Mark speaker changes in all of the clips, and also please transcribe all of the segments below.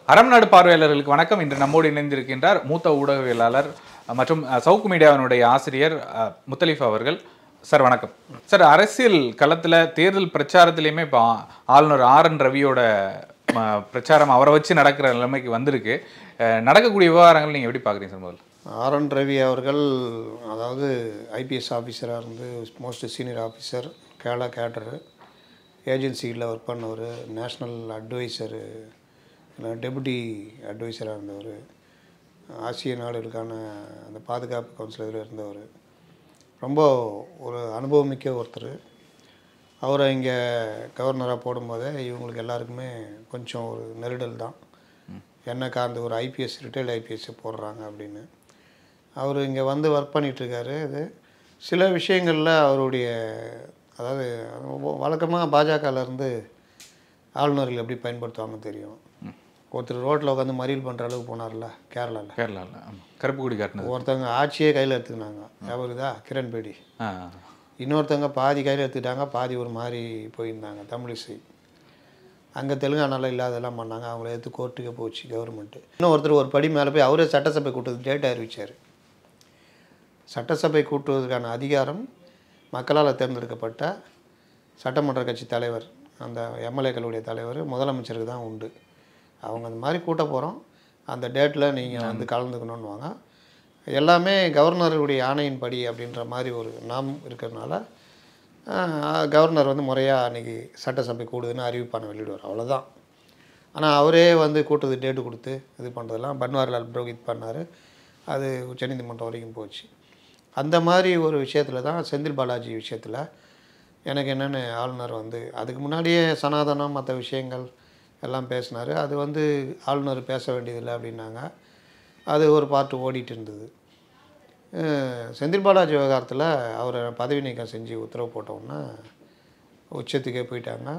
Speaker 1: அறம் நாடு பார்வையாளர்களுக்கு வணக்கம். இன்று நம்மோடு இணைந்திருக்கின்றார் மூத்த ஊடகவியலாளர் மற்றும் சவுக்கு மீடியாவினுடைய ஆசிரியர் முத்தலீஃப் அவர்கள். சார் வணக்கம். சார், அரசியல் களத்தில் தேர்தல் பிரச்சாரத்திலையுமே இப்போ ஆளுநர் ஆர்.என். ரவியோட பிரச்சாரம் அவரை வச்சு நடக்கிற நிலைமைக்கு வந்திருக்கு. நடக்கக்கூடிய விவகாரங்கள் நீங்கள் எப்படி பார்க்குறீங்க சார்? முதல்ல
Speaker 2: ஆர்.என். ரவி அவர்கள் அதாவது ஐபிஎஸ் ஆஃபீஸராக இருந்து most senior officer, Kerala cadre, ஏஜென்சியில் ஒர்க் பண்ணவர், நேஷ்னல் அட்வைசரு, டெபுட்டி அட்வைசராக இருந்தவர், ஆசிய நாடுகளுக்கான அந்த பாதுகாப்பு கவுன்சிலரில் இருந்தவர், ரொம்ப ஒரு அனுபவமிக்க ஒருத்தர். அவரை இங்கே கவர்னராக போடும்போதே இவங்களுக்கு எல்லாருக்குமே கொஞ்சம் ஒரு நெருடல் தான். என்னக்கா அந்த ஒரு ஐபிஎஸ், ரிட்டையர்டு ஐபிஎஸ் போடுறாங்க அப்படின்னு. அவர் இங்கே வந்து ஒர்க் பண்ணிகிட்ருக்காரு. இது சில விஷயங்களில் அவருடைய அதாவது வழக்கமாக பாஜகலேருந்து ஆளுநர்கள் எப்படி பயன்படுத்துவாங்க தெரியும். ஒருத்தர் ரோட்டில் உட்காந்து மறியல் பண்ணுற அளவுக்கு போனார்ல கேரளாவில்
Speaker 1: கருப்பு கொடி காட்டினது.
Speaker 2: ஒருத்தவங்க ஆட்சியே கையில் எடுத்துக்கினாங்க, அவருதா கிரண் பேடி. இன்னொருத்தவங்க பாதி கையில் எடுத்துக்கிட்டாங்க, பாதி ஒரு மாதிரி போயிருந்தாங்க தமிழிசை. அங்கே தெலுங்கானாவில் இல்லாதெல்லாம் பண்ணாங்க, அவங்கள எடுத்து கோர்ட்டுக்கே போச்சு கவர்மெண்ட்டு. இன்னும் ஒருத்தர் ஒரு படி மேலே போய் அவரே சட்டசபை கூட்டுறதுக்கு டேட் அறிவித்தார். சட்டசபை கூட்டுவதற்கான அதிகாரம் மக்களால் தேர்ந்தெடுக்கப்பட்ட சட்டமன்ற கட்சி தலைவர், அந்த எம்எல்ஏக்களுடைய தலைவர், முதலமைச்சருக்கு தான் உண்டு. அவங்க அந்த மாதிரி கூட்ட போகிறோம், அந்த டேட்டில் நீங்கள் வந்து கலந்துக்கணும்னு வாங்க. எல்லாமே கவர்னருடைய ஆணையின் படி அப்படின்ற மாதிரி ஒரு நாம் இருக்கிறதுனால கவர்னர் வந்து முறையாக அன்றைக்கி சட்டசபை கூடுதுன்னு அறிவிப்பான வெளியிடுவார், அவ்வளோதான். ஆனால் அவரே வந்து கூட்டுறது டேட்டு கொடுத்து இது பண்ணுறதெல்லாம் பன்வாரிலால் புரோஹித் பண்ணார். அது உச்சநீதிமன்றம் வரைக்கும் போச்சு. அந்த மாதிரி ஒரு விஷயத்தில் தான் செந்தில் பாலாஜி விஷயத்தில் எனக்கு என்னென்னு ஆளுநர் வந்து அதுக்கு முன்னாடியே சனாதனம் மற்ற விஷயங்கள் எல்லாம் பேசினார். அது வந்து ஆளுநர் பேச வேண்டியதில்லை அப்படின்னாங்க. அது ஒரு பாட்டு ஓடிட்டு இருந்தது. செந்தில் பாலாஜி விவகாரத்தில் அவரை பதவி நீக்கம் செஞ்சு உத்தரவு போட்டோன்னா உச்சத்துக்கே போயிட்டாங்க.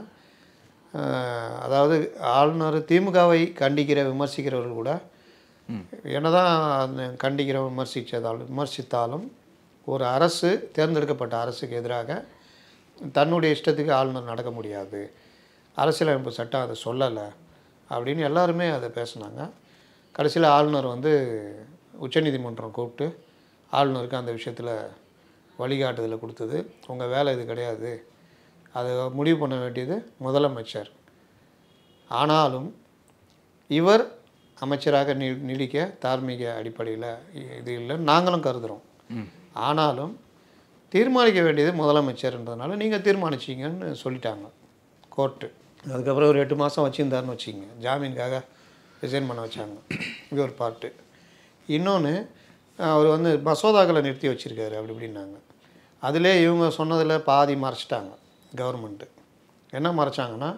Speaker 2: அதாவது ஆளுநர் திமுகவை கண்டிக்கிற விமர்சிக்கிறவர்கள் கூட என்னதான் விமர்சித்தாலும் ஒரு அரசு, தேர்ந்தெடுக்கப்பட்ட அரசுக்கு எதிராக தன்னுடைய இஷ்டத்துக்கு ஆளுநர் நடக்க முடியாது, அரசியலமைப்பு சட்டம் அதை சொல்லலை அப்படின்னு எல்லாருமே அதை பேசினாங்க. கடைசியில் ஆளுநர் வந்து உச்சநீதிமன்றம் கூப்பிட்டு ஆளுநருக்கு அந்த விஷயத்தில் வழிகாட்டுதலை கொடுத்தது. உங்கள் வேலை இது கிடையாது, அதை முடிவு பண்ண வேண்டியது முதலமைச்சர். ஆனாலும் இவர் அமைச்சராக நீடிக்க தார்மீக அடிப்படையில் இது இல்லைன்னு நாங்களும் கருதுகிறோம். ஆனாலும் தீர்மானிக்க வேண்டியது முதலமைச்சர்ன்றதுனால நீங்கள் தீர்மானிச்சிங்கன்னு சொல்லிட்டாங்க கோர்ட்டு. அதுக்கப்புறம் ஒரு 8 மாதம் வச்சுருந்தாருன்னு வச்சுக்கிங்க, ஜாமீனுக்காக ரிசைன் பண்ண வச்சாங்க. இது ஒரு பார்ட்டு. இன்னொன்று, அவர் வந்து மசோதாக்களை நிறுத்தி வச்சுருக்காரு அப்படி இப்படின்னாங்க. அதிலே இவங்க சொன்னதில் பாதி மறைச்சிட்டாங்க கவர்மெண்ட்டு. என்ன மறைச்சாங்கன்னா,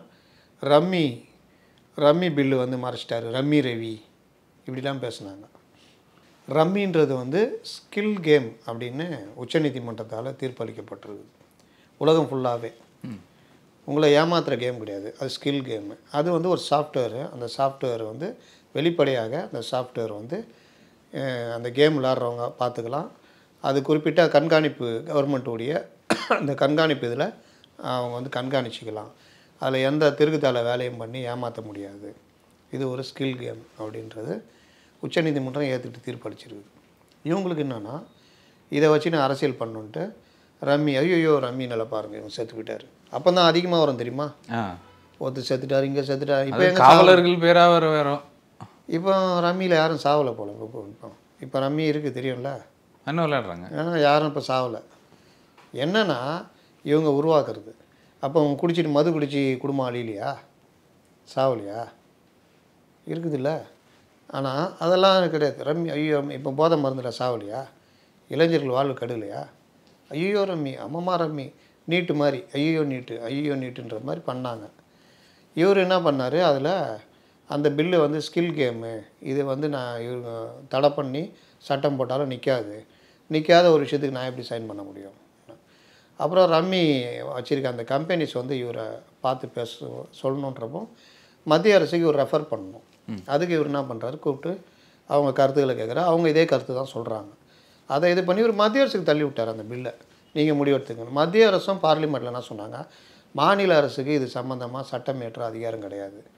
Speaker 2: ரம்மி பில்லு வந்து மறைச்சிட்டாரு, ரம்மி ரவி இப்படிலாம் பேசுனாங்க. ரம்மின்றது வந்து ஸ்கில் கேம் அப்படின்னு உச்சநீதிமன்றத்தால் தீர்ப்பளிக்கப்பட்டிருக்கு. உலகம் ஃபுல்லாகவே உங்களை ஏமாத்துகிற கேம் கிடையாது, அது ஸ்கில் கேமு. அது வந்து ஒரு சாஃப்ட்வேரு. அந்த சாஃப்ட்வேர் வந்து வெளிப்படையாக அந்த சாஃப்ட்வேர் வந்து அந்த கேம் விளாட்றவங்க பார்த்துக்கலாம். அது குறிப்பிட்ட கண்காணிப்பு கவர்மெண்ட்டுடைய அந்த கண்காணிப்பு இதில் அவங்க வந்து கண்காணிச்சிக்கலாம். அதில் எந்த திருகுத்தால வேலையும் பண்ணி ஏமாற்ற முடியாது. இது ஒரு ஸ்கில் கேம் அப்படின்றது உச்சநீதிமன்றம் ஏற்றுக்கிட்டு தீர்ப்பளிச்சிருக்கு. இவங்களுக்கு என்னென்னா, இதை வச்சு நான் அரசியல் பண்ணுன்ட்டு ரம்மி, ஐயோ ரம்மி நல்லா பாருங்கள் இவங்க செத்து போயிட்டார், அப்போ தான் அதிகமாக வரும் தெரியுமா. ஒருத்தர் செத்துட்டார், இங்கே செத்துட்டார். இப்போ எங்கள்
Speaker 1: காவலர்கள் பேராக வரும்.
Speaker 2: இப்போ ரம்மியில் யாரும் சாவலை போல. இப்போ ரம்மி இருக்குது தெரியும்ல,
Speaker 1: என்ன விளையாடுறாங்க,
Speaker 2: ஏன்னா யாரும் இப்போ சாவலை. என்னென்னா இவங்க உருவாக்குறது. அப்போ அவங்க குடிச்சிட்டு மது குடிச்சு குடும்பம் அழியலையா, சாவலையா, இருக்குதுல்ல. ஆனால் அதெல்லாம் கிடையாது. ரம்மி ஐயோ இப்போ போதை மருந்தில் சாவலையா, இளைஞர்கள் வாழ்வு கெடலையா, ஐயோ ரம்மி, அம்மம்மா ரம்மி, நீட்டு மாதிரி ஐயோ நீட்டுன்ற மாதிரி பண்ணாங்க. இவர் என்ன பண்ணார், அதில் அந்த பில்லு வந்து ஸ்கில் கேமு, இது வந்து நான் இவங்க தடை பண்ணி சட்டம் போட்டாலும் நிற்காத ஒரு விஷயத்துக்கு நான் எப்படி சைன் பண்ண முடியும். அப்புறம் ரம்மி வச்சுருக்க அந்த கம்பெனிஸ் வந்து இவரை பார்த்து சொல்லணுன்றப்போ மத்திய அரசுக்கு இவர் ரெஃபர் பண்ணணும். அதுக்கு இவர் என்ன பண்ணுறாரு, கூப்பிட்டு அவங்க கருத்துக்களை கேட்குறா. அவங்க இதே கருத்து தான் சொல்கிறாங்க. அதை இது பண்ணி ஒரு மத்திய அரசுக்கு தள்ளி விட்டார் அந்த பில்லை. நீங்கள் முடிவெடுத்துக்கணும். மத்திய அரசும் பார்லிமெண்ட்டில் என்ன சொன்னாங்க, மாநில அரசுக்கு இது சம்மந்தமாக சட்டம் இயற்ற அதிகாரம் கிடையாது,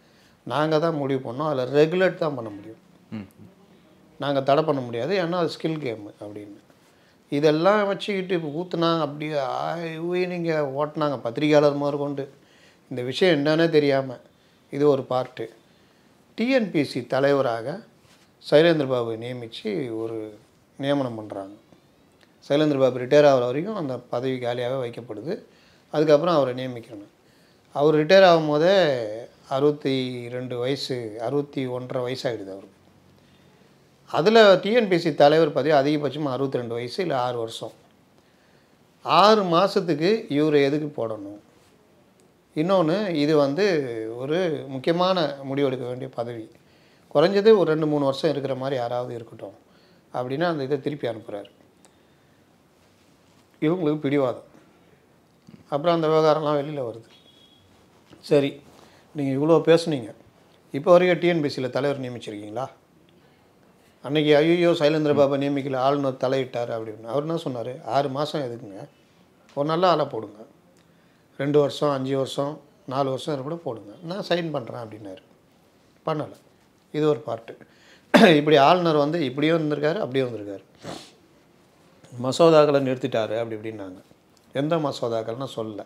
Speaker 2: நாங்கள் தான் முடிவு பண்ணோம். அதில் ரெகுலேட் தான் பண்ண முடியும்,
Speaker 1: ம்.
Speaker 2: நாங்கள் தடை பண்ண முடியாது, ஏன்னா அது ஸ்கில் கேமு அப்படின்னு. இதெல்லாம் வச்சுக்கிட்டு இப்போ ஊற்றுனாங்க, அப்படியே நீங்கள் ஓட்டினாங்க பத்திரிகையாளர் முதற்கொண்டு. இந்த விஷயம் என்னன்னே தெரியாமல் இது ஒரு பார்ட்டு. டிஎன்பிசி தலைவராக சைலேந்திர பாபு நியமித்து ஒரு நியமனம் பண்ணுறாங்க. சைலேந்திர பாபு ரிட்டையர் ஆகிற வரைக்கும் அந்த பதவி காலியாகவே வைக்கப்படுது. அதுக்கப்புறம் அவரை நியமிக்கணும். அவர் ரிட்டையர் ஆகும் போதே 62 வயசு, 61.5 வயசாகிடுது அவருக்கு. அதில் டிஎன்பிசி தலைவர் பதவி அதிகபட்சமாக 62 வயசு, இல்லை 6 வருஷம். 6 மாதத்துக்கு இவரை எதுக்கு போடணும்? இன்னொன்று, இது வந்து ஒரு முக்கியமான முடிவெடுக்க வேண்டிய பதவி. குறைஞ்சது ஒரு 2-3 வருஷம் இருக்கிற மாதிரி யாராவது இருக்கட்டும் அப்படின்னா அந்த இதை திருப்பி அனுப்புகிறார். இவங்களுக்கு பிடிவாதம். அப்புறம் அந்த விவகாரம்லாம் வெளியில் வருது. சரி, நீங்கள் இவ்வளோ பேசுனீங்க, இப்போ வரைக்கும் டிஎன்பிசியில் தலைவர் நியமிச்சிருக்கீங்களா? அன்றைக்கி ஐயோ சைலேந்திர பாபா நியமிக்கல, ஆளுநர் தலையிட்டார் அப்படின்னு. அவர் என்ன சொன்னார்? 6 மாதம் எதுக்குங்க, ஒரு நல்ல ஆளை போடுங்க, 2 வருஷம் 5 வருஷம் 4 வருஷம் கூட போடுங்க, நான் சைன் பண்ணுறேன் அப்படின்னாரு. பண்ணலை. இது ஒரு பார்ட்டு. இப்படி ஆளுநர் வந்து இப்படியும் இருந்திருக்காரு, அப்படியும் வந்திருக்காரு. மசோதாக்களை நிறுத்திட்டாரு அப்படி இப்படின்னாங்க. எந்த மசோதாக்கள்னு சொல்லலை.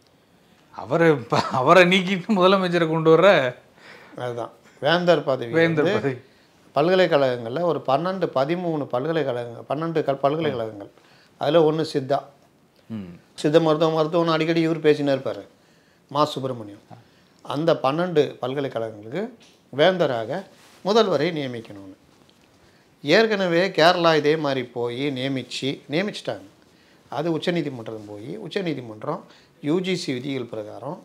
Speaker 1: அவரை நீக்கிட்டு முதலமைச்சரை கொண்டு வர
Speaker 2: அதுதான் வேந்தர் பதவி.
Speaker 1: வேந்தர் பதவி
Speaker 2: பல்கலைக்கழகங்களில் ஒரு 13 பல்கலைக்கழகங்கள், அதில் ஒன்று சித்தா. சித்த மருத்துவம்னு அடிக்கடி இவர் பேசினே இருப்பார், மா சுப்பிரமணியம். அந்த 12 பல்கலைக்கழகங்களுக்கு வேந்தராக முதல்வரை நியமிக்கணும்னு ஏற்கனவே கேரளா இதே மாதிரி போய் நியமிச்சிட்டாங்க. அது உச்சநீதிமன்றம் போய் உச்சநீதிமன்றம் யூஜிசி விதிகள் பிரகாரம்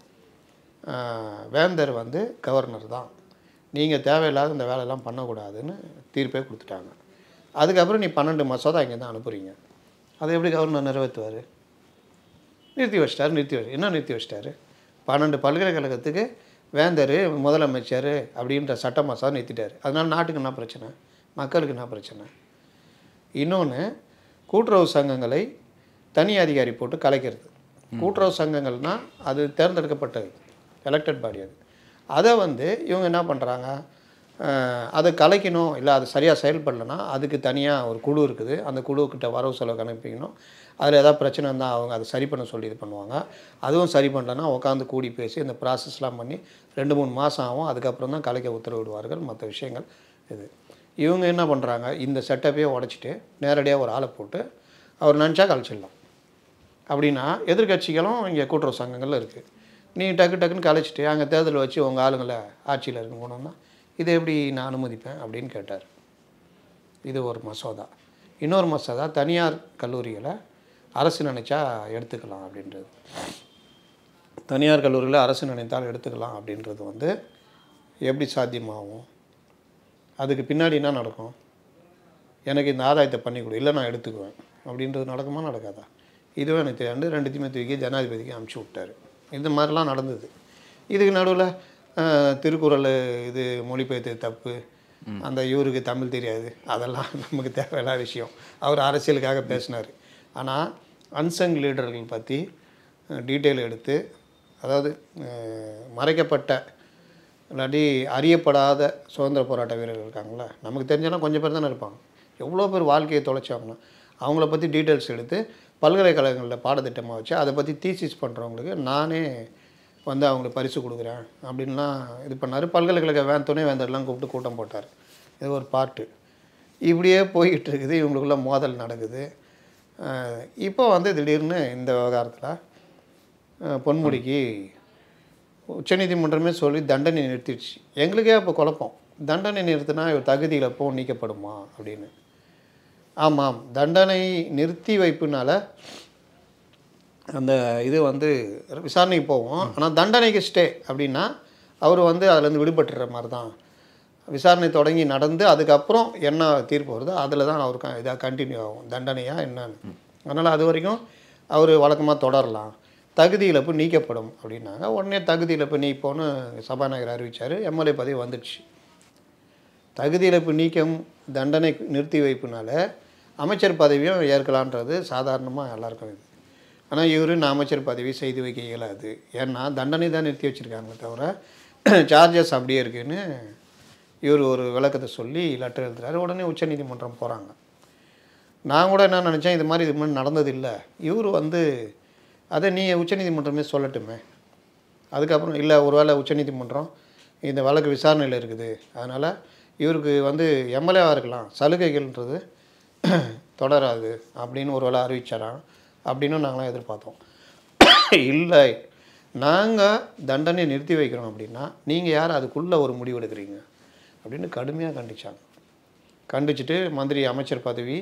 Speaker 2: வேந்தர் வந்து கவர்னர் தான், நீங்கள் தேவையில்லாத இந்த வேலையெல்லாம் பண்ணக்கூடாதுன்னு தீர்ப்பே கொடுத்துட்டாங்க. அதுக்கப்புறம் நீ 12 மசோதா இங்கே தான் அனுப்புகிறீங்க, அதை எப்படி கவர்னர் நிறைவேற்றுவார்? நிறுத்தி வச்சிட்டாரு. என்ன நிறுத்தி வச்சிட்டாரு? 12 பல்கலைக்கழகத்துக்கு வேந்தர் முதலமைச்சர் அப்படின்ற சட்ட மசோதா நிறுத்திட்டார். அதனால் நாட்டுக்கு என்ன பிரச்சனை, மக்களுக்கு என்ன பிரச்சனை? இன்னொன்று, கூட்டுறவு சங்கங்களை தனி அதிகாரி போட்டு கலைக்கிறது. கூட்டுறவு சங்கங்கள்னால் அது தேர்ந்தெடுக்கப்பட்டது, எலெக்டட் பாடி. அதை வந்து இவங்க என்ன பண்ணுறாங்க, அதை கலைக்கணும், இல்லை அது சரியாக செயல்படலைன்னா அதுக்கு தனியாக ஒரு குழு இருக்குது, அந்த குழுக்கிட்ட வரவு செலவு கணப்பிக்கணும். அதில் ஏதாவது பிரச்சனை இருந்தால் அவங்க அதை சரி பண்ண சொல்லி இது பண்ணுவாங்க. அதுவும் சரி பண்ணலன்னா உட்காந்து கூடி பேசி இந்த ப்ராசஸ்லாம் பண்ணி 2-3 மாதம் ஆகும். அதுக்கப்புறம் தான் கலைக்க உத்தரவிடுவார்கள். மற்ற விஷயங்கள் இது. இவங்க என்ன பண்ணுறாங்க, இந்த செட்டப்பையே உடச்சிட்டு நேரடியாக ஒரு ஆளை போட்டு அவர் நினச்சா கலைச்சிடலாம். அப்படின்னா எதிர்கட்சிகளும் இங்கே கூட்டுறவு சங்கங்களில் இருக்குது. நீ டக்குன்னு கலைச்சிட்டு அங்கே தேர்தல் வச்சு உங்கள் ஆளுங்களை ஆட்சியில் இருக்க போனோம்னா இதை எப்படி நான் அனுமதிப்பேன் அப்படின்னு கேட்டார். இது ஒரு மசோதா. இன்னொரு மசோதா, தனியார் கல்லூரிகளை அரசு நினைச்சா எடுத்துக்கலாம் அப்படின்றது. தனியார் கல்லூரியில் அரசு நினைத்தால் எடுத்துக்கலாம் அப்படின்றது வந்து எப்படி சாத்தியமாகும்? அதுக்கு பின்னாடி என்ன நடக்கும்? எனக்கு இந்த ஆதாயத்தை பண்ணி கொடு, இல்லை நான் எடுத்துக்குவேன் அப்படின்றது நடக்குமா நடக்காதா? இதுவே எனக்கு தெரியாண்டு 2த்தையுமே தூக்கி ஜனாதிபதிக்கு அனுப்பிச்சி விட்டார். இந்த மாதிரிலாம் நடந்தது. இதுக்கு நடுவில் திருக்குறள் இது மொழிபெயர்த்து தப்பு, அந்த இவருக்கு தமிழ் தெரியாது, அதெல்லாம் நமக்கு தேவையில்லாத விஷயம். அவர் அரசியலுக்காக பேசினார். ஆனால் அன்சங் லீடர்கள் பற்றி டீட்டெயில் எடுத்து, அதாவது மறைக்கப்பட்ட இல்லாட்டி அறியப்படாத சுதந்திர போராட்ட வீரர்கள் இருக்காங்களே, நமக்கு தெரிஞ்செல்லாம் கொஞ்சம் பேர் தானே இருப்பாங்க. எவ்வளோ பேர் வாழ்க்கையை தொலைச்சாங்கன்னா அவங்கள பற்றி டீட்டெயில்ஸ் எடுத்து பல்கலைக்கழகங்களில் பாடத்திட்டமாக வச்சு அதை பற்றி தீசிஸ் பண்ணுறவங்களுக்கு நானே வந்து அவங்களுக்கு பரிசு கொடுக்குறேன் அப்படின்லாம் இது பண்ணார். பல்கலைக்கழக துணை வேந்தர்லாம் கூப்பிட்டு கூட்டம் போட்டார். இது ஒரு பார்ட்டு. இப்படியே போய்கிட்டு இருக்குது. இவங்களுக்குள்ள மோதல் நடக்குது. இப்போ வந்து திடீர்னு இந்த விவகாரத்தில் பொன்முடிக்கு உச்சநீதிமன்றமே சொல்லி தண்டனை நிறுத்திடுச்சு. எங்களுக்கே அப்போ குழப்பம், தண்டனை நிறுத்தினா இவர் தகுதியில் எப்போ நீக்கப்படுமா அப்படின்னு. ஆமாம், தண்டனை நிறுத்தி வைப்புனால அந்த இது வந்து விசாரணைக்கு போவோம். ஆனால் தண்டனைக்கு ஸ்டே அப்படின்னா அவர் வந்து அதுலேருந்து விடுபட்டுற மாதிரி தான். விசாரணை தொடங்கி நடந்து அதுக்கப்புறம் என்ன தீர்ப்பு வருதோ அதில் தான் அவருக்கு இதாக கண்டினியூ ஆகும், தண்டனையாக என்னன்னு. அதனால் அது வரைக்கும் அவர் வழக்கமாக தொடரலாம். தகுதி இழப்பு நீக்கப்படும் அப்படின்னாங்க. உடனே தகுதி இழப்பு நீப்போன்னு சபாநாயகர் அறிவித்தார். எம்எல்ஏ பதவி வந்துடுச்சு. தகுதி இழப்பு நீக்கம் தண்டனை நிறுத்தி வைப்புனால அமைச்சர் பதவியும் ஏற்கலான்றது சாதாரணமாக எல்லாருக்கும் இது. ஆனால் இவர் நான் அமைச்சர் பதவி செய்து வைக்க இயலாது. ஏன்னா தண்டனை தான் நிறுத்தி வச்சுருக்காங்க தவிர சார்ஜஸ் அப்படியே இருக்குன்னு இவர் ஒரு விளக்கத்தை சொல்லி லெட்டர் எழுதுறாரு. உடனே உச்சநீதிமன்றம் போகிறாங்க. நான் கூட என்ன நினச்சேன், இது மாதிரி இதுக்கு முன்னாடி நடந்தது இல்லை, இவர் வந்து அதை நீங்கள் உச்சநீதிமன்றமே சொல்லட்டுமே. அதுக்கப்புறம் இல்லை, ஒரு வேளை உச்சநீதிமன்றம் இந்த வழக்கு விசாரணையில் இருக்குது, அதனால் இவருக்கு வந்து எம்எல்ஏவாக இருக்கலாம், சலுகைகள்ன்றது தொடராது அப்படின்னு ஒரு வேளை அறிவிச்சாராம் அப்படின்னு நாங்களாம் எதிர்பார்த்தோம். இல்லை, நாங்கள் தண்டனை நிறுத்தி வைக்கிறோம் அப்படின்னா நீங்கள் யார் அதுக்குள்ளே ஒரு முடிவு எடுக்கிறீங்க அப்படின்னு கடுமையாக கண்டிச்சாங்க. கண்டிச்சுட்டு மந்திரி அமைச்சர் பதவி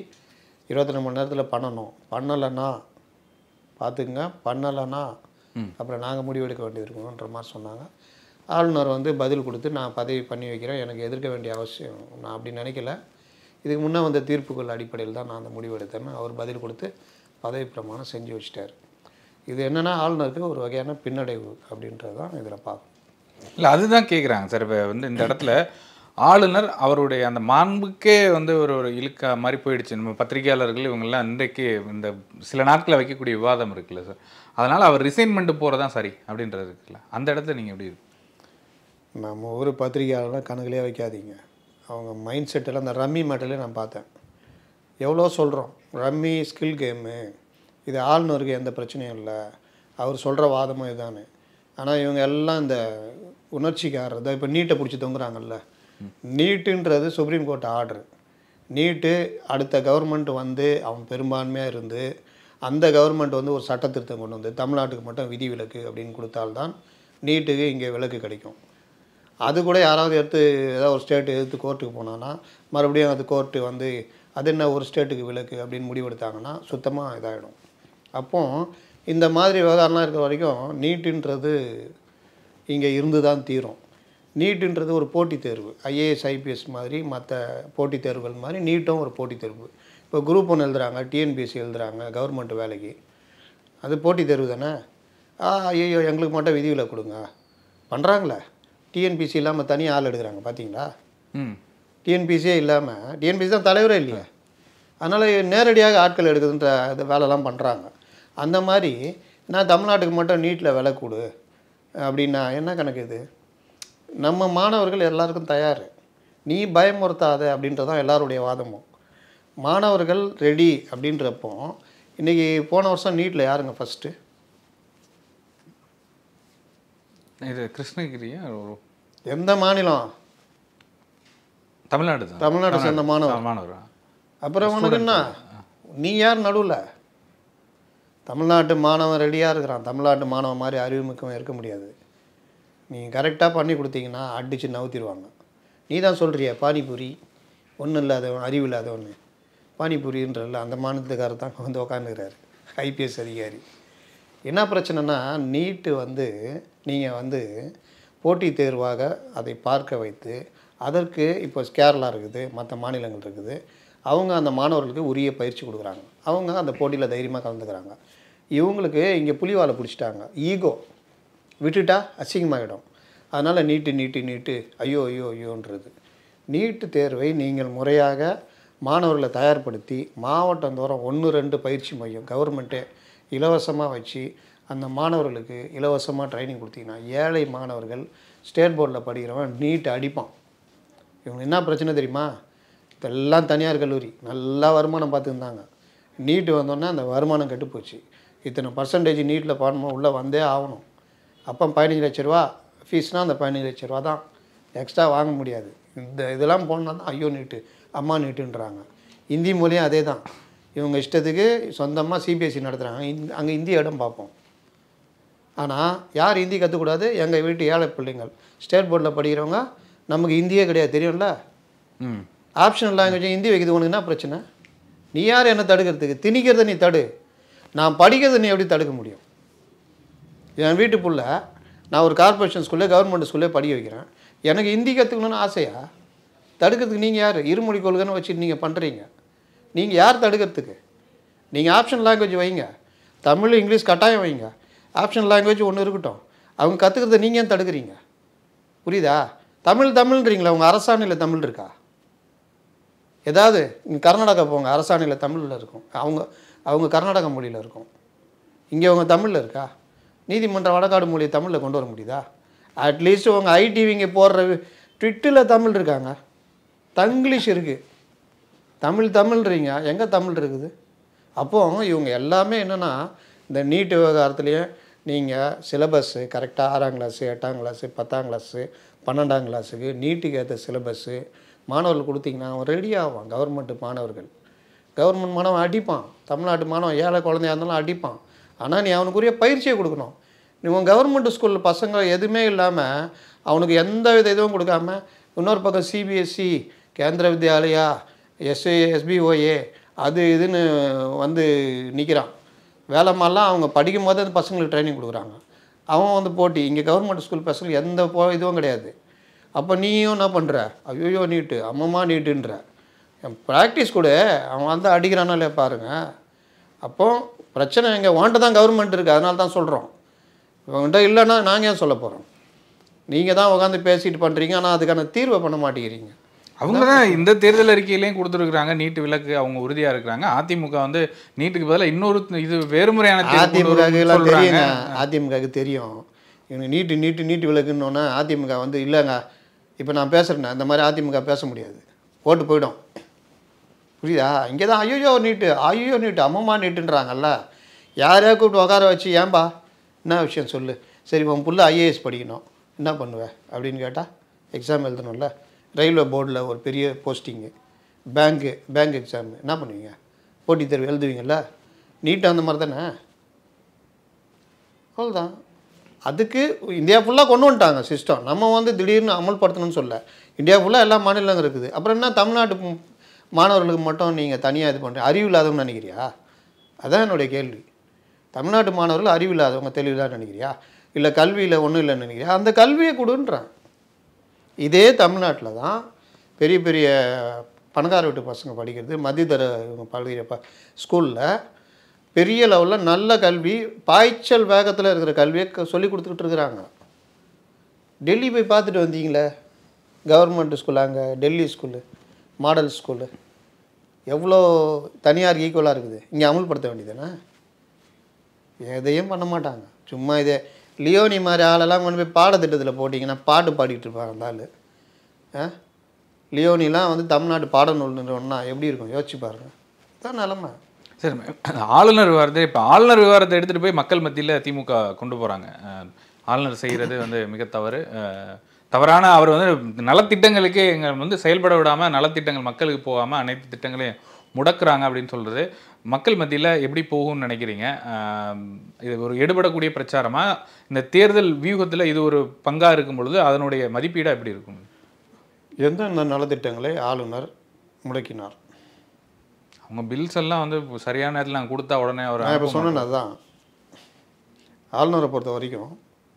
Speaker 2: 24 மணி நேரத்தில் பண்ணணும், பண்ணலைன்னா பார்த்துக்குங்க, பண்ணலைன்னா அப்புறம் நாங்கள் முடிவு எடுக்க வேண்டியது இருக்கணுன்ற மாதிரி சொன்னாங்க. ஆளுநர் வந்து பதில் கொடுத்து நான் பதவி பண்ணி வைக்கிறேன், எனக்கு எதிர்க்க வேண்டிய அவசியம் நான் அப்படி நினைக்கல, இதுக்கு முன்னே வந்த தீர்ப்புகள் அடிப்படையில் தான் நான் அந்த முடிவு எடுத்தேன்னு அவர் பதில் கொடுத்து பதவி பிரமாணம் செஞ்சு வச்சுட்டார். இது என்னென்னா ஆளுநருக்கு ஒரு வகையான பின்னடைவு அப்படின்றது தான் இதில் பார்க்கணும்.
Speaker 1: இல்லை, அதுதான் கேட்குறாங்க சார். இப்போ வந்து இந்த இடத்துல ஆளுநர் அவருடைய அந்த மாண்புக்கே வந்து ஒரு இழுக்கா மாதிரி போயிடுச்சு. நம்ம பத்திரிகையாளர்கள் இவங்கெல்லாம் இன்றைக்கு இந்த சில நாட்களில் வைக்கக்கூடிய விவாதம் இருக்குல்ல சார், அதனால் அவர் ரிசைன்மெண்ட்டு போகிறதான் சரி அப்படின்றது இருக்குல்ல, அந்த இடத்துல நீங்கள் எப்படி இருக்கு?
Speaker 2: நம்ம ஒரு பத்திரிகையாளர்லாம் கணக்கிலே வைக்காதீங்க. அவங்க மைண்ட் செட்டெல்லாம் அந்த ரம்மி மேட்டர்லேயே நான் பார்த்தேன். எவ்வளோ சொல்கிறோம், ரம்மி ஸ்கில் கேமு, இது ஆளுநருக்கு எந்த பிரச்சனையும் இல்லை, அவர் சொல்கிற வாதமும் இதுதானே. ஆனால் இவங்க எல்லாம் இந்த உணர்ச்சிக்காரர் இப்போ நீட்டை பிடிச்சி தொங்குறாங்கல்ல, நீட்டுன்றது சுப்ரீம் கோர்ட் ஆர்டர். நீட்டு அடுத்த கவர்மெண்ட் வந்து அவன் பெரும்பான்மையாக இருந்து அந்த கவர்மெண்ட் வந்து ஒரு சட்ட திருத்தம் கொண்டு வந்து தமிழ்நாட்டுக்கு மட்டும் விதி விலக்கு அப்படின்னு கொடுத்தால்தான் நீட்டுக்கு இங்கே விலக்கு கிடைக்கும். அது கூட யாராவது ஏதாவது ஒரு ஸ்டேட்டு எடுத்து கோர்ட்டுக்கு போனான்னா மறுபடியும் அது கோர்ட்டு வந்து அது என்ன ஒரு ஸ்டேட்டுக்கு விலக்கு அப்படின்னு முடிவெடுத்தாங்கன்னா சுத்தமாக இதாகிடும். அப்போது இந்த மாதிரி விவகாரம்லாம் இருக்கிற வரைக்கும் நீட்டுன்றது இங்கே இருந்து தான் தீரும். நீட்டுன்றது ஒரு போட்டித் தேர்வு, ஐஏஎஸ் ஐபிஎஸ் மாதிரி மற்ற போட்டித் தேர்வுகள் மாதிரி நீட்டும் ஒரு போட்டித் தேர்வு. இப்போ குரூப் 1 எழுதுகிறாங்க, டிஎன்பிஎஸ்சி எழுதுகிறாங்க கவர்மெண்ட் வேலைக்கு, அது போட்டித் தேர்வு தானே. ஐயோ எங்களுக்கு மட்டும் விதிவில் கொடுங்க பண்ணுறாங்களே. டிஎன்பிஎஸ்சி இல்லாமல் தனியாக ஆள் எடுக்கிறாங்க பார்த்தீங்களா? டிஎன்பிஎஸ்சியே இல்லாமல், டிஎன்பிஎஸ்சி தான் தலைவரே இல்லையா, அதனால் நேரடியாக ஆட்கள் எடுக்குதுன்ற இது வேலைலாம் பண்ணுறாங்க. அந்த மாதிரி நான் தமிழ்நாட்டுக்கு மட்டும் நீட்டில் விலை கொடு அப்படின்னா என்ன கணக்கு இது? நம்ம மாணவர்கள் எல்லாருக்கும் தயார், நீ பயமுறுத்தாத அப்படின்றதான் எல்லாருடைய வாதமும். மாணவர்கள் ரெடி அப்படின்றப்போ இன்றைக்கி போன வருஷம் நீட்டில் யாருங்க ஃபஸ்ட்டு?
Speaker 1: இது கிருஷ்ணகிரியா?
Speaker 2: எந்த மாநிலம்?
Speaker 1: தமிழ்நாடு தான்.
Speaker 2: தமிழ்நாட்டை சேர்ந்த மாணவர். அப்புறம் உனக்கு என்ன, நீ யார் நடுவில்? தமிழ்நாட்டு மாணவன் ரெடியாக இருக்கிறான், தமிழ்நாட்டு மாணவன் மாதிரி அறிவுமிக்கவன் இருக்க முடியாது. நீங்கள் கரெக்டாக பண்ணி கொடுத்தீங்கன்னா அடித்து நவுத்திடுவாங்க. நீ தான் சொல்கிறிய பானிபூரி ஒன்றும் இல்லாதவன் அறிவு இல்லாதவன்னு, பானிபூரின்றல அந்த மாநிலத்துக்காரர் தான் வந்து உக்காந்துக்கிறாரு ஐபிஎஸ் அதிகாரி. என்ன பிரச்சனைனா நீட்டு வந்து நீங்கள் வந்து போட்டித் தேர்வாக அதை பார்க்க வைத்து அதற்கு இப்போ கேரளா இருக்குது, மற்ற மாநிலங்கள் இருக்குது, அவங்க அந்த மாணவர்களுக்கு உரிய பயிற்சி கொடுக்குறாங்க, அவங்க அந்த போட்டியில் தைரியமாக கலந்துக்கிறாங்க. இவங்களுக்கு இங்கே புலிவாலை பிடிச்சிட்டாங்க, ஈகோ விட்டுட்டா அசிங்கமாகிடும். அதனால் நீட்டு ஐயோ ஐயோ ஐயோன்றது. நீட்டு தேர்வை நீங்கள் முறையாக மாணவர்களை தயார்படுத்தி மாவட்டந்தோறும் 1-2 பயிற்சி மையம் கவர்மெண்ட்டே இலவசமாக வச்சு அந்த மாணவர்களுக்கு இலவசமாக ட்ரைனிங் கொடுத்தீங்கன்னா ஏழை மாணவர்கள் ஸ்டேட் போர்டில் படிக்கிறவன் நீட்டை அடிப்பான். இவங்க என்ன பிரச்சனை தெரியுமா, இதெல்லாம் தனியார் கல்லூரி நல்லா வருமானம் பார்த்துருந்தாங்க, நீட்டு வந்தோடனே அந்த வருமானம் கெட்டு போச்சு. இத்தனை பர்சன்டேஜ் நீட்டில் பாடணும் உள்ளே வந்தே ஆகணும். அப்போ 15 லட்ச ரூபா ஃபீஸ்னால் அந்த 15 லட்ச ரூபா தான், எக்ஸ்ட்ரா வாங்க முடியாது. இந்த இதெல்லாம் போனால் தான் ஐயோ நீட்டு அம்மா நீட்டுன்றாங்க. ஹிந்தி மொழியும் அதே தான், இவங்க இஷ்டத்துக்கு சொந்தமாக சிபிஎஸ்சி நடத்துகிறாங்க, அங்கே இந்தி இடம் பார்ப்போம். ஆனால் யார் ஹிந்தி கற்றுக்கூடாது? எங்கள் வீட்டு ஏழை பிள்ளைங்கள் ஸ்டேட் போர்டில் படிக்கிறவங்க, நமக்கு ஹிந்தியே கிடையாது தெரியும்ல, ஆப்ஷனல் லாங்குவேஜ் ஹிந்தி வைக்கிறது உனக்கு என்ன பிரச்சனை? நீ யார் என்ன தடுக்கிறதுக்கு? திணிக்கிறத நீ தடு, நான் படிக்கிறத நீ எப்படி தடுக்க முடியும்? என் வீட்டு புள்ள நான் ஒரு கார்பரேஷன் ஸ்கூல்லே கவர்மெண்ட் ஸ்கூல்லே படிக்க வைக்கிறேன், எனக்கு ஹிந்தி கற்றுக்கணுன்னு ஆசையா? தடுக்கிறதுக்கு நீங்கள் யார்? இருமொழி கொள்கைன்னு வச்சுட்டு நீங்கள் பண்ணுறீங்க, நீங்கள் யார் தடுக்கிறதுக்கு? நீங்கள் ஆப்ஷன் லாங்குவேஜ் வைங்க, தமிழ் இங்கிலீஷ் கட்டாயம் வைங்க, ஆப்ஷன் லாங்குவேஜ் ஒன்று இருக்கட்டும், அவங்க கற்றுக்கிறத நீங்கள் ஏன் தடுக்கிறீங்க? புரியுதா? தமிழ்ன்றீங்களா, உங்கள் அரசாணையில் தமிழ் இருக்கா? ஏதாவது இங்கே கர்நாடகா போங்க, அரசாணையில் தமிழில் இருக்கும், அவங்க கர்நாடக மொழியில் இருக்கும், இங்கே அவங்க தமிழில் இருக்கா? நீதிமன்ற வடக்காடு மொழியை தமிழில் கொண்டு வர முடியுதா? அட்லீஸ்ட் உங்கள் ஐடிவிங்க போடுற ட்விட்டில் தமிழ் இருக்காங்க, தங்கிலீஷ் இருக்குது, தமிழ்ன்றீங்க, எங்கே தமிழ் இருக்குது? அப்போது இவங்க எல்லாமே என்னென்னா இந்த நீட் விவகாரத்துலேயே நீங்கள் சிலபஸ்ஸு கரெக்டாக 6ஆம் கிளாஸு 8ஆம் கிளாஸு 10ஆம் கிளாஸு 12ஆம் கிளாஸுக்கு நீட்டுக்கு ஏற்ற சிலபஸ்ஸு மாணவர்கள் கொடுத்தீங்கன்னா அவன் ரெடி ஆவான். கவர்மெண்ட்டு மாணவர்கள், கவர்மெண்ட் மாணவன் அடிப்பான், தமிழ்நாட்டு மாணவன் ஏழை குழந்தையாக இருந்தாலும் அடிப்பான். ஆனால் நீ அவனுக்குரிய பயிற்சியை கொடுக்கணும். நீ உன் கவர்மெண்ட் ஸ்கூலில் பசங்க எதுவுமே இல்லாமல் அவனுக்கு எந்த வித இதுவும் கொடுக்காம இன்னொரு பக்கம் சிபிஎஸ்சி, கேந்திர வித்யாலயா, எஸ்பிஓஏ அது இதுன்னு வந்து நிற்கிறான். வேலைமாலாம் அவங்க படிக்கும் போது அந்த பசங்களுக்கு ட்ரைனிங் கொடுக்குறாங்க. அவன் வந்து போட்டி இங்கே கவர்மெண்ட் ஸ்கூல் பசங்களுக்கு எந்த இதுவும் கிடையாது. அப்போ நீயும் என்ன பண்ணுற? ஐயோ நீட்டு, அம்மம்மா நீட்டுன்ற ப்ராக்டிஸ் கூட அவன் வந்து அடிக்கிறானா இல்லையா பாருங்கள். அப்போ பிரச்சனை எங்கே வாண்ட தான் கவர்மெண்ட் இருக்குது, அதனால தான் சொல்கிறோம். இவங்கள்ட்ட இல்லைன்னா நாங்கள் ஏன் சொல்ல போகிறோம்? நீங்கள் தான் உட்காந்து பேசிட்டு பண்ணுறீங்க, ஆனால் அதுக்கான தீர்வை பண்ண மாட்டேங்கிறீங்க.
Speaker 1: அவங்க தான் இந்த தேர்தல் அறிக்கையிலையும் கொடுத்துருக்குறாங்க நீட்டு விலக்கு, அவங்க உறுதியாக இருக்கிறாங்க. அதிமுக வந்து நீட்டுக்கு பதிலாக இன்னொரு இது வேறு முறையான
Speaker 2: அதிமுகலாம் தெரியுங்க, அதிமுகவுக்கு தெரியும் இவங்க நீட்டு விலக்குன்னொன்னே அதிமுக வந்து இல்லைங்க இப்போ நான் பேசுகிறேன் இந்த மாதிரி அதிமுக பேச முடியாது, ஓட்டு போயிடும். புரியுதா? இங்கே தான் ஐயோ நீட்டு அம்மம்மா நீட்டுன்றாங்கல்ல. யாரையா கூப்பிட்டு உட்கார வச்சு ஏன்பா என்ன விஷயம் சொல்லு, சரி உன் புள்ள ஐஏஎஸ் படிக்கணும் என்ன பண்ணுவேன் அப்படின்னு கேட்டால் எக்ஸாம் எழுதணும்ல, ரயில்வே போர்டில் ஒரு பெரிய போஸ்டிங்கு, பேங்க் எக்ஸாம் என்ன பண்ணுவீங்க, போட்டித் தேர்வு எழுதுவீங்கள்ல, நீட்டு அந்த மாதிரி தானே. அவ்வளோதான். அதுக்கு இந்தியா ஃபுல்லாக கொண்டு வந்துட்டாங்க சிஸ்டம். நம்ம வந்து திடீர்னு அமல்படுத்தணும்னு சொல்ல, இந்தியா ஃபுல்லாக எல்லா மாநிலங்களும் இருக்குது. அப்புறம் என்ன தமிழ்நாட்டு மாணவர்களுக்கு மட்டும் நீங்கள் தனியாக இது பண்ணுறீங்க? அறிவு இல்லாதவங்க நினைக்கிறியா? அதான் என்னுடைய கேள்வி. தமிழ்நாட்டு மாணவர்கள் அறிவு இல்லாதவங்க தெளிவில்லாத நினைக்கிறியா, இல்லை கல்வியில் ஒன்றும் இல்லைன்னு நினைக்கிறியா? அந்த கல்வியை கொடுன்றான். இதே தமிழ்நாட்டில் தான் பெரிய பெரிய பணக்கார வீட்டு பசங்க படிக்கிறது, மத்தியதர படிக்கிற ஸ்கூலில் பெரிய லெவலில் நல்ல கல்வி, பாய்ச்சல் வேகத்தில் இருக்கிற கல்வியை சொல்லி கொடுத்துக்கிட்டு இருக்கிறாங்க. டெல்லி போய் பார்த்துட்டு வந்தீங்களே கவர்மெண்ட் ஸ்கூல், அங்கே டெல்லி ஸ்கூலு மாடல் ஸ்கூலு எவ்வளோ தனியார் ஈக்குவலாக இருக்குது. இங்கே அமல்படுத்த வேண்டியதுதானே? எதையும் பண்ண மாட்டாங்க. சும்மா இதே லியோனி மாதிரி ஆளெல்லாம் கொண்டு போய் பாடத்திட்டத்தில் போட்டிங்கன்னா பாட்டு பாடிக்கிட்டு இருப்பாங்க அந்த ஆள். லியோனிலாம் வந்து தமிழ்நாட்டு பாடநூல் நிறுவனம்னா எப்படி இருக்கும் யோசிச்சு பாருங்கள். இதுதான் நிலமை.
Speaker 1: சரி, ஆளுநர் விவகாரத்தை இப்போ ஆளுநர் விவகாரத்தை எடுத்துகிட்டு போய் மக்கள் மத்தியில் திமுக கொண்டு போகிறாங்க. ஆளுநர் செய்கிறது வந்து மிக தவறான, அவர் வந்து நலத்திட்டங்களுக்கே எங்கள் வந்து செயல்பட விடாமல், நலத்திட்டங்கள் மக்களுக்கு போகாமல் அனைத்து திட்டங்களையும் முடக்குறாங்க அப்படின்னு சொல்கிறது மக்கள் மத்தியில் எப்படி போகும்னு நினைக்கிறீங்க? இது ஒரு எடுபடக்கூடிய பிரச்சாரமாக இந்த தேர்தல் வியூகத்தில் இது ஒரு பங்காக இருக்கும் பொழுது அதனுடைய மதிப்பீடாக எப்படி இருக்கும்?
Speaker 2: எந்தெந்த நலத்திட்டங்களை ஆளுநர் முடக்கினார்?
Speaker 1: அவங்க பில்ஸ் எல்லாம் வந்து சரியான நேரத்தில் நாங்கள் கொடுத்தா உடனே அவர்
Speaker 2: நான் இப்போ சொன்னேன். அதுதான் ஆளுநரை பொறுத்த வரைக்கும்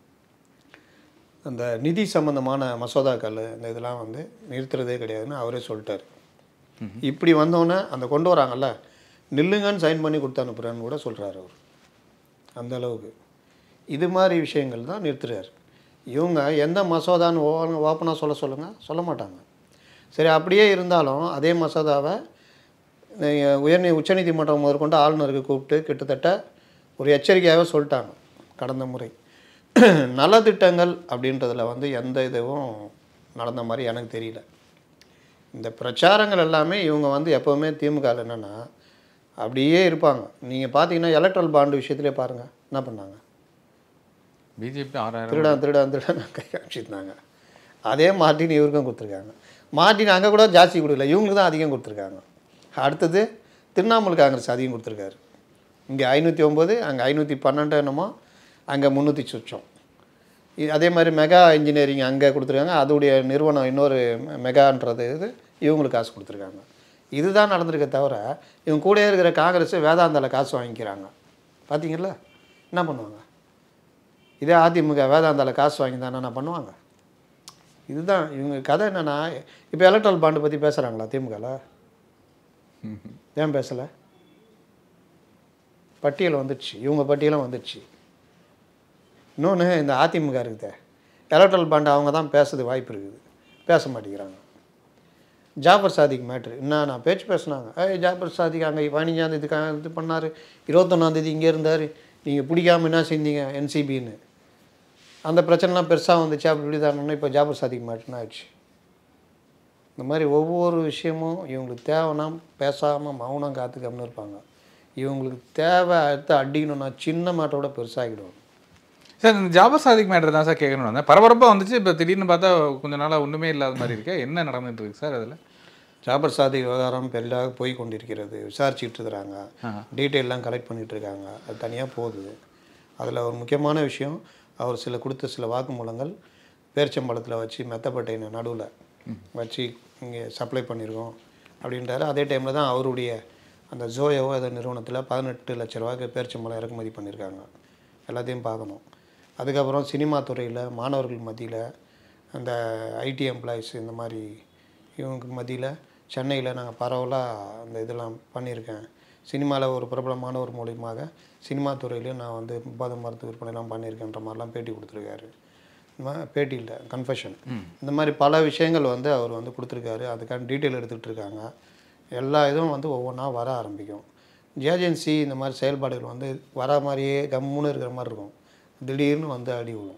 Speaker 2: அந்த நிதி சம்பந்தமான மசோதாக்கள் இந்த இதெல்லாம் வந்து நிறுத்துறதே கிடையாதுன்னு அவரே சொல்லிட்டார். இப்படி வந்தோன்னே அந்த கொண்டு வராங்கல்ல, நில்லுங்கன்னு சைன் பண்ணி கொடுத்து அனுப்புகிறேன்னு கூட சொல்கிறார் அவர். அந்த அளவுக்கு இது மாதிரி விஷயங்கள் தான் நிறுத்துறாரு. இவங்க எந்த மசோதான்னு ஓப்பனாக சொல்லுங்கள், சொல்ல மாட்டாங்க. சரி, அப்படியே இருந்தாலும் அதே மசோதாவை உச்சநீதிமன்றம் முதற்கொண்டு ஆளுநருக்கு கூப்பிட்டு கிட்டத்தட்ட ஒரு எச்சரிக்கையாகவே சொல்லிட்டாங்க கடந்த முறை. நலத்திட்டங்கள் அப்படின்றதில் வந்து எந்த இதுவும் நடந்த மாதிரி எனக்கு தெரியல. இந்த பிரச்சாரங்கள் எல்லாமே இவங்க வந்து எப்போவுமே திமுகவில் என்னென்னா அப்படியே இருப்பாங்க. நீங்கள் பார்த்தீங்கன்னா எலக்ட்ரல் பாண்டு விஷயத்திலே பாருங்கள் என்ன பண்ணாங்க.
Speaker 1: பிஜேபி
Speaker 2: திருடான் கை காமிச்சிருந்தாங்க. அதே மார்டின் இவருக்கும் கொடுத்துருக்காங்க. மார்டின் அங்கே கூட ஜாஸ்தி கொடுக்கல, இவங்களுக்கு தான் அதிகம் கொடுத்துருக்காங்க. அடுத்தது திரிணாமுல் காங்கிரஸ் அதிகம் கொடுத்துருக்காரு. இங்கே 509, அங்கே 512 என்னமோ, அங்கே 300 சொச்சம். அதே மாதிரி மெகா இன்ஜினியரிங் அங்கே கொடுத்துருக்காங்க. அதோடைய நிறுவனம் இன்னொரு மெகான்றது இது இவங்களுக்கு காசு கொடுத்துருக்காங்க. இதுதான் நடந்திருக்க தவிர இவங்க கூட இருக்கிற காங்கிரஸ் வேதாந்தாவில் காசு வாங்கிக்கிறாங்க. பார்த்தீங்களா என்ன பண்ணுவாங்க? இதே அதிமுக வேதாந்தாவில் காசு வாங்கி தானே என்ன பண்ணுவாங்க? இதுதான் இவங்க கதை. என்னென்னா இப்போ எலக்ட்ரல் பாண்டு பற்றி பேசுகிறாங்களா திமுகவில்? ஏன் பேசலை? பட்டியல் வந்துடுச்சு, இவங்க பட்டியலும் வந்துடுச்சு. இன்னொன்று இந்த அதிமுக இருக்குது, எலக்ட்ரல் பாண்டு அவங்க தான் பேசுறது வாய்ப்பு இருக்குது, பேச மாட்டேங்கிறாங்க. ஜாபர் சாதிக் மேட்ரு நான் பேச்சு பேசினாங்க. ஜாபர் சாதிக் அங்கே 15ஆம் இது பண்ணார், 21ஆம் இங்கே இருந்தார், நீங்கள் பிடிக்காமல் என்ன செஞ்சீங்க என்சிபின்னு. அந்த பிரச்சனைலாம் பெருசாக வந்துச்சு அப்படி இப்படி தானே இப்போ ஜாபர் சாதிக் மாட்டுன்னு ஆயிடுச்சு. இந்த மாதிரி ஒவ்வொரு விஷயமும் இவங்களுக்கு தேவைன்னா பேசாமல் மௌனம் காத்துக்காமனு இருப்பாங்க. இவங்களுக்கு தேவை அடுத்து அடிக்கணும்னா சின்ன மாட்டோட பெருசாகிடுவாங்க.
Speaker 1: சார் இந்த ஜாபர் சாதிக் மேட்டர் தான் சார் கேட்கணும்னு வந்தேன். பரபரப்பாக வந்துச்சு, இப்போ திடீர்னு பார்த்தா கொஞ்ச நாளாக ஒன்றுமே இல்லாத மாதிரி இருக்கே, என்ன நடந்துட்டு இருக்கு சார் அதில்?
Speaker 2: ஜாபர் சாதிக் விவகாரம் பெரிதாக போய் கொண்டிருக்கிறது, விசாரிச்சுட்டு இருக்கிறாங்க, டீட்டெயிலெலாம் கலெக்ட் பண்ணிகிட்டு இருக்காங்க, அது தனியாக போகுது. அதில் ஒரு முக்கியமான விஷயம், அவர் கொடுத்த சில வாக்குமூலங்கள் பேரிச்சம்பழத்தில் வச்சு மெத்தப்பட்டையின நடுவில் வச்சு இங்கே சப்ளை பண்ணியிருக்கோம் அப்படின்றாரு. அதே டைமில் தான் அவருடைய அந்த ஜோயோவோ ஏதோ நிறுவனத்தில் 18 லட்ச ரூபாய்க்கு பேரிச்சம்பழம் இறக்குமதி பண்ணியிருக்காங்க. எல்லாத்தையும் பார்க்கணும். அதுக்கப்புறம் சினிமா துறையில் மாணவர்கள் மத்தியில் அந்த ஐடி எம்ப்ளாயிஸ் இந்த மாதிரி இவங்க மத்தியில் சென்னையில் நாங்கள் பரவலாக அந்த இதெல்லாம் பண்ணியிருக்கேன். சினிமாவில் ஒரு பிரபலமானவர் மூலியமாக சினிமா துறையிலையும் நான் வந்து போதை மருந்து விற்பனைலாம் பண்ணியிருக்கேன்ற மாதிரிலாம் பேட்டி கொடுத்துருக்காரு. பேட்டி இல்லை, கன்ஃபெஷன். இந்த மாதிரி பல விஷயங்கள் வந்து அவர் வந்து கொடுத்துருக்காரு. அதுக்கான டீட்டெயில் எடுத்துகிட்டு இருக்காங்க. எல்லா இதுவும் வந்து ஒவ்வொன்றா வர ஆரம்பிக்கும். ஏஜென்சி இந்த மாதிரி செயல்பாடுகள் வந்து வர மாதிரியே கம்முன்னு இருக்கிற மாதிரி இருக்கும், திடீர்னு வந்து அடி விழும்.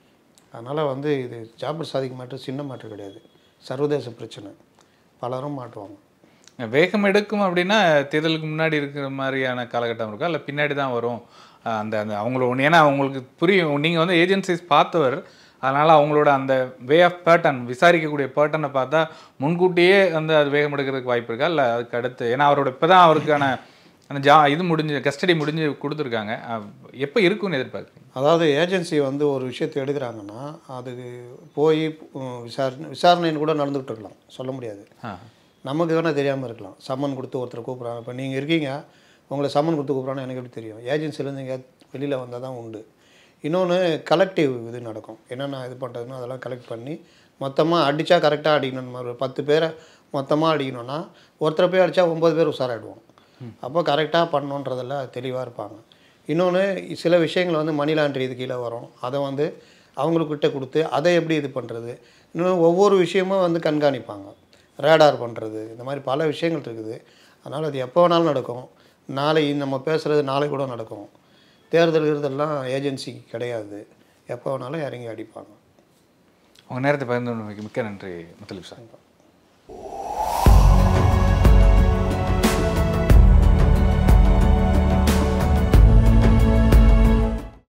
Speaker 2: அதனால் வந்து இது ஜாபர் சாதிக் மேட்டர் சின்ன மேட்டர் கிடையாது, சர்வதேச பிரச்சனை. பலரும் மாட்டுவாங்க.
Speaker 1: வேகம் எடுக்கும் அப்படின்னா தேர்தலுக்கு முன்னாடி இருக்கிற மாதிரியான காலகட்டம் இருக்கா, இல்லை பின்னாடி தான் வரும்? அந்த அந்த அவங்கள ஒன்று, ஏன்னா அவங்களுக்கு புரியும், நீங்கள் வந்து ஏஜென்சிஸ் பார்த்தவர், அதனால் அவங்களோட அந்த வே ஆஃப் பேட்டர்ன், விசாரிக்கக்கூடிய பேட்டர்னை பார்த்தா முன்கூட்டியே வந்து அது வேகம் எடுக்கிறதுக்கு வாய்ப்பு இருக்கா, இல்லை அதுக்கு அடுத்து? ஏன்னா அவரோட இப்போ தான் அவருக்கான அந்த இது முடிஞ்சு, கஸ்டடி முடிஞ்சு கொடுத்துருக்காங்க, எப்போ இருக்குன்னு எதிர்பார்க்குறீங்க?
Speaker 2: அதாவது ஏஜென்சி வந்து ஒரு விஷயத்தை எடுக்கிறாங்கன்னா அதுக்கு போய் விசாரணைன்னு கூட நடந்துகிட்டு இருக்கலாம், சொல்ல முடியாது. நமக்கு வேணால் தெரியாமல் இருக்கலாம். சம்மன் கொடுத்து ஒருத்தர் கூப்பிட்றாங்க, இப்போ நீங்கள் இருக்கீங்க, உங்களை சம்மன் கொடுத்து கூப்பிட்றான்னு எனக்கு எப்படி தெரியும்? ஏஜென்சிலேருந்து எங்கேயாவது வெளியில் வந்தால் தான் உண்டு. இன்னொன்று கலெக்டிவ் இது நடக்கும். என்னென்ன இது பண்ணுறதுன்னா அதெல்லாம் கலெக்ட் பண்ணி மொத்தமாக அடித்தா கரெக்டாக அடிக்கணும். ஒரு 10 பேரை மொத்தமாக அடிக்கணும்னா ஒருத்தரை போய் அடித்தா 9 பேர் உஷாராயிடுவோம். அப்போ கரெக்டாக பண்ணணுன்றதெல்லாம் தெளிவாக இருப்பாங்க. இன்னொன்று சில விஷயங்கள் வந்து மணி லாண்ட்ரி இது கீழே வரும், அதை வந்து அவங்களுக்கிட்ட கொடுத்து அதை எப்படி இது பண்ணுறது, இன்னும் ஒவ்வொரு விஷயமும் வந்து கண்காணிப்பாங்க. ரேடார் பண்ணுறது, இந்த மாதிரி பல விஷயங்கள் இருக்குது. அதனால் அது எப்போ வேணாலும் நடக்கும். நாளை நம்ம பேசுகிறது நாளை கூட நடக்கும். தேர்தல்கிறதெல்லாம் ஏஜென்சிக்கு கிடையாது, எப்போ வேணாலும் இறங்கி அடிப்பாங்க.
Speaker 1: உங்கள் நேரத்தை பகிர்ந்து மிக்க நன்றி முத்தலிப் சார்.